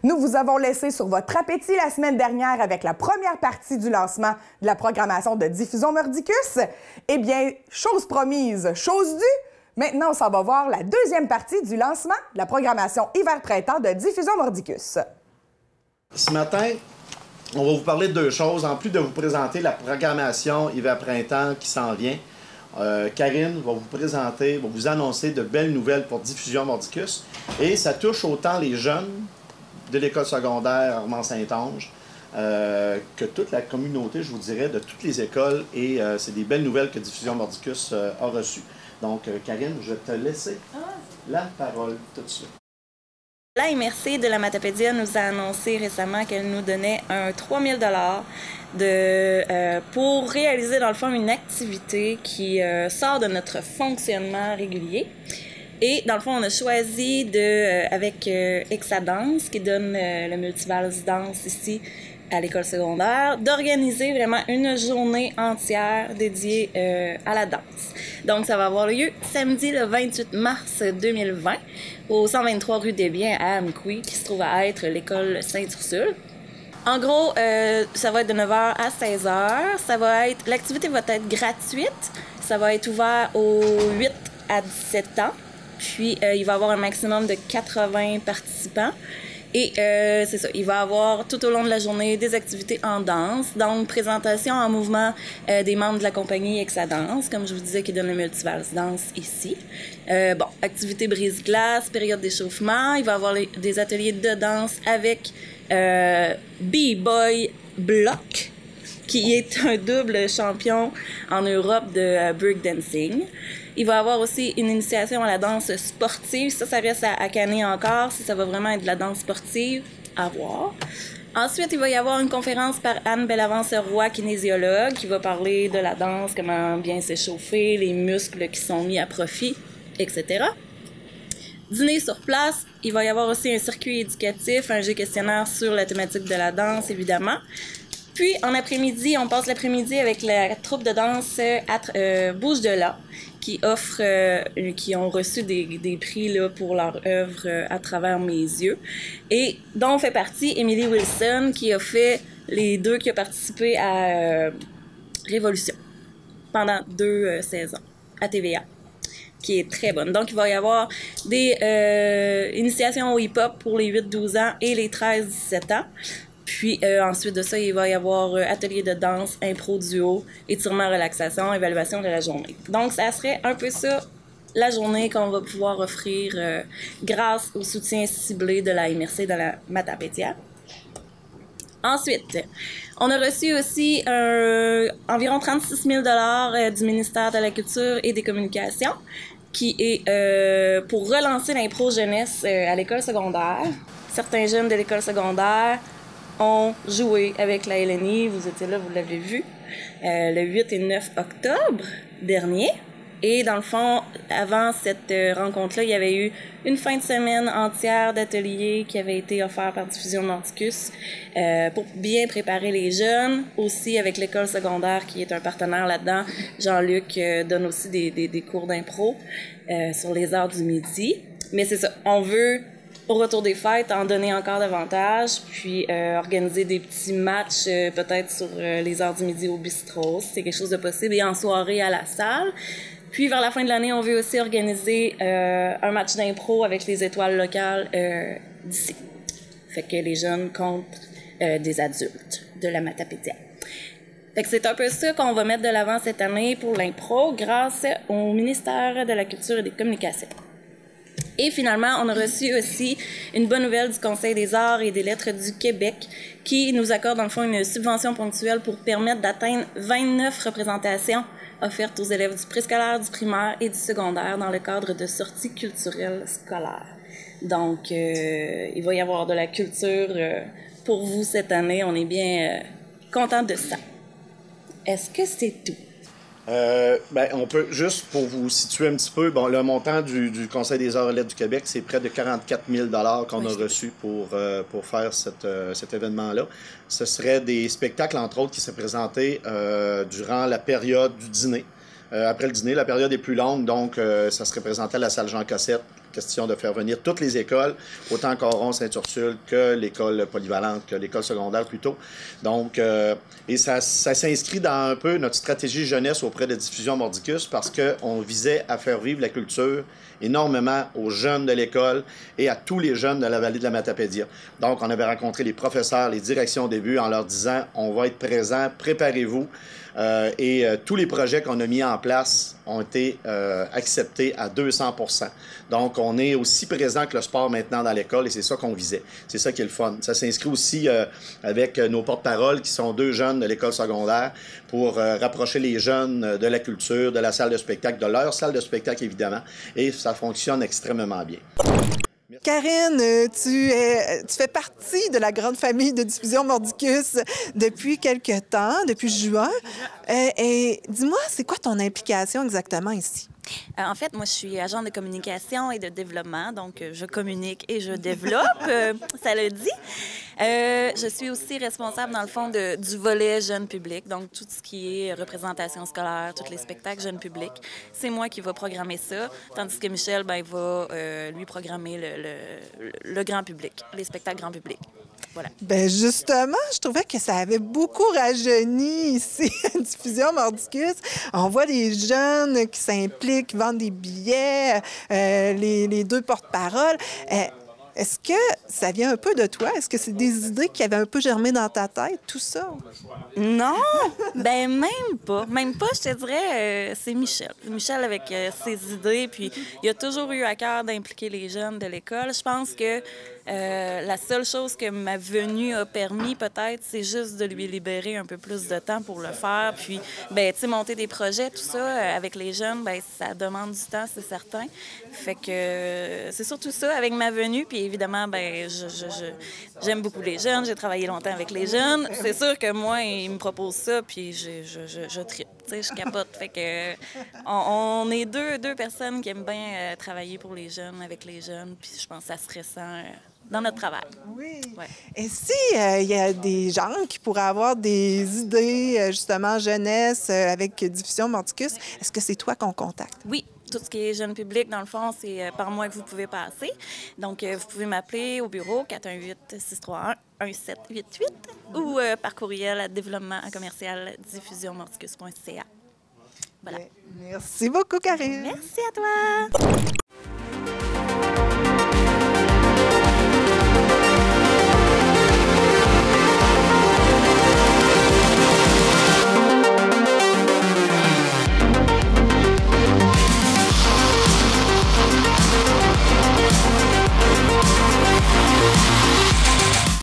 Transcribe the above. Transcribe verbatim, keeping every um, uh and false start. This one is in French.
Nous vous avons laissé sur votre appétit la semaine dernière avec la première partie du lancement de la programmation de Diffusion Mordicus. Eh bien, chose promise, chose due. Maintenant, on s'en va voir la deuxième partie du lancement de la programmation hiver-printemps de Diffusion Mordicus. Ce matin, on va vous parler de deux choses. En plus de vous présenter la programmation hiver-printemps qui s'en vient, euh, Karine va vous présenter, va vous annoncer de belles nouvelles pour Diffusion Mordicus. Et ça touche autant les jeunes de l'école secondaire Armand-Saint-Onge euh, que toute la communauté, je vous dirais, de toutes les écoles. Et euh, c'est des belles nouvelles que Diffusion Mordicus euh, a reçues. Donc, euh, Karine, je vais te laisser la parole tout de suite. La M R C de la Matapédia nous a annoncé récemment qu'elle nous donnait un trois mille dollars de, euh, pour réaliser dans le fond une activité qui euh, sort de notre fonctionnement régulier. Et dans le fond, on a choisi de, euh, avec euh, Exadance, qui donne euh, le Multivalse Danse ici à l'école secondaire, d'organiser vraiment une journée entière dédiée euh, à la danse. Donc, ça va avoir lieu samedi le vingt-huit mars deux mille vingt au cent vingt-trois rue des Biens à Amqui, qui se trouve à être l'école Sainte-Ursule. En gros, euh, ça va être de neuf heures à seize heures. Ça va être, l'activité va être gratuite. Ça va être ouvert aux huit à dix-sept ans. Puis, euh, il va y avoir un maximum de quatre-vingts participants. Et euh, c'est ça, il va y avoir tout au long de la journée des activités en danse, donc présentation en mouvement euh, des membres de la compagnie Exadance, comme je vous disais, qui donne le Multivalse Danse ici. Euh, bon, activité brise-glace, période d'échauffement, il va y avoir les, des ateliers de danse avec euh, B-Boy Block, qui est un double champion en Europe de euh, breakdancing. Il va y avoir aussi une initiation à la danse sportive. Ça, ça reste à, à canner encore, si ça va vraiment être de la danse sportive, à voir. Ensuite, il va y avoir une conférence par Anne Bellavance-Roy, kinésiologue, qui va parler de la danse, comment bien s'échauffer, les muscles qui sont mis à profit, et cetera. Dîner sur place, il va y avoir aussi un circuit éducatif, un jeu questionnaire sur la thématique de la danse, évidemment. Puis, en après-midi, on passe l'après-midi avec la troupe de danse euh, Bouge de là, qui offre, euh, qui ont reçu des, des prix là, pour leur œuvre euh, à travers mes yeux. Et dont fait partie Emily Wilson, qui a fait les deux, qui a participé à euh, Révolution pendant deux euh, saisons à T V A, qui est très bonne. Donc, il va y avoir des euh, initiations au hip-hop pour les huit douze ans et les treize dix-sept ans. Puis euh, ensuite de ça, il va y avoir euh, atelier de danse, impro duo, étirement, relaxation, évaluation de la journée. Donc, ça serait un peu ça, la journée qu'on va pouvoir offrir euh, grâce au soutien ciblé de la M R C de la Matapédia. Ensuite, on a reçu aussi euh, environ trente-six mille dollars euh, du ministère de la Culture et des Communications, qui est euh, pour relancer l'impro jeunesse euh, à l'école secondaire. Certains jeunes de l'école secondaire ont joué avec la L N I, vous étiez là, vous l'avez vu, euh, le huit et neuf octobre dernier. Et dans le fond, avant cette euh, rencontre-là, il y avait eu une fin de semaine entière d'ateliers qui avait été offert par Diffusion Mordicus euh, pour bien préparer les jeunes. Aussi avec l'école secondaire qui est un partenaire là-dedans. Jean-Luc euh, donne aussi des, des, des cours d'impro euh, sur les heures du midi. Mais c'est ça, on veut, au retour des fêtes, en donner encore davantage, puis euh, organiser des petits matchs, euh, peut-être sur euh, les heures du midi au bistrot, si c'est quelque chose de possible, et en soirée à la salle. Puis, vers la fin de l'année, on veut aussi organiser euh, un match d'impro avec les étoiles locales euh, d'ici. Fait que les jeunes contre euh, des adultes de la Matapédia. Fait que c'est un peu ça qu'on va mettre de l'avant cette année pour l'impro grâce au ministère de la Culture et des Communications. Et finalement, on a reçu aussi une bonne nouvelle du Conseil des arts et des lettres du Québec qui nous accorde dans le fond une subvention ponctuelle pour permettre d'atteindre vingt-neuf représentations offertes aux élèves du préscolaire, du primaire et du secondaire dans le cadre de sorties culturelles scolaires. Donc, euh, il va y avoir de la culture euh, pour vous cette année. On est bien euh, contents de ça. Est-ce que c'est tout? Euh, ben, on peut, juste pour vous situer un petit peu, bon, le montant du, du Conseil des arts et lettres du Québec, c'est près de quarante-quatre mille dollars qu'on oui, a reçu pour, euh, pour faire cette, euh, cet événement-là. Ce serait des spectacles, entre autres, qui seraient présentés euh, durant la période du dîner. euh, après le dîner. La période est plus longue, donc euh, ça se représentait à la salle Jean Cossette. Question de faire venir toutes les écoles, autant Coron, Saint-Ursule que l'école polyvalente, que l'école secondaire plutôt. Donc, euh, et ça, ça s'inscrit dans un peu notre stratégie jeunesse auprès de Diffusion Mordicus parce qu'on visait à faire vivre la culture énormément aux jeunes de l'école et à tous les jeunes de la vallée de la Matapédia. Donc, on avait rencontré les professeurs, les directions au début en leur disant « On va être présents, préparez-vous ». Euh, et euh, tous les projets qu'on a mis en place ont été euh, acceptés à deux cents pour cent. Donc, on est aussi présent que le sport maintenant dans l'école et c'est ça qu'on visait. C'est ça qui est le fun. Ça s'inscrit aussi euh, avec nos porte-paroles qui sont deux jeunes de l'école secondaire pour euh, rapprocher les jeunes de la culture, de la salle de spectacle, de leur salle de spectacle évidemment. Et ça fonctionne extrêmement bien. Karine, tu, es, tu fais partie de la grande famille de Diffusion Mordicus depuis quelque temps, depuis juin. Et, et dis-moi, c'est quoi ton implication exactement ici? Euh, en fait, moi, je suis agent de communication et de développement, donc euh, je communique et je développe, euh, ça le dit. Euh, je suis aussi responsable, dans le fond, de, du volet jeune public, donc tout ce qui est représentation scolaire, tous les spectacles jeune public. C'est moi qui va programmer ça, tandis que Michel, ben, il va, euh, lui, programmer le, le, le grand public, les spectacles grand public. Voilà. Bien, justement, je trouvais que ça avait beaucoup rajeuni ici, à Diffusion Mordicus. On voit des jeunes qui s'impliquent, qui vendent des billets, euh, les, les deux porte-paroles. Euh, Est-ce que ça vient un peu de toi? Est-ce que c'est des idées qui avaient un peu germé dans ta tête, tout ça? Non, ben même pas. Même pas, je te dirais, euh, c'est Michel. Michel avec euh, ses idées, puis il a toujours eu à cœur d'impliquer les jeunes de l'école. Je pense que euh, la seule chose que ma venue a permis, peut-être, c'est juste de lui libérer un peu plus de temps pour le faire. Puis, ben, tu sais, monter des projets, tout ça, euh, avec les jeunes, ben, ça demande du temps, c'est certain. Fait que euh, c'est surtout ça, avec ma venue, puis évidemment, ben, je, je, je, j'aime beaucoup les jeunes, j'ai travaillé longtemps avec les jeunes. C'est sûr que moi, ils me proposent ça, puis je, je, je, je tripe, tu sais, je capote. Fait que on, on est deux, deux personnes qui aiment bien euh, travailler pour les jeunes, avec les jeunes, puis je pense que ça se ressent euh, dans notre travail. Oui. Ouais. Et si euh, il y a des gens qui pourraient avoir des idées, euh, justement, jeunesse, euh, avec Diffusion Mordicus, est-ce que c'est toi qu'on contacte? Oui. Tout ce qui est jeune public, dans le fond, c'est par moi que vous pouvez passer. Donc, euh, vous pouvez m'appeler au bureau quatre un huit, six trois un, un sept huit huit ou euh, par courriel à développement commercial diffusion mordicus point c a. Voilà. Merci beaucoup, Karine. Merci à toi.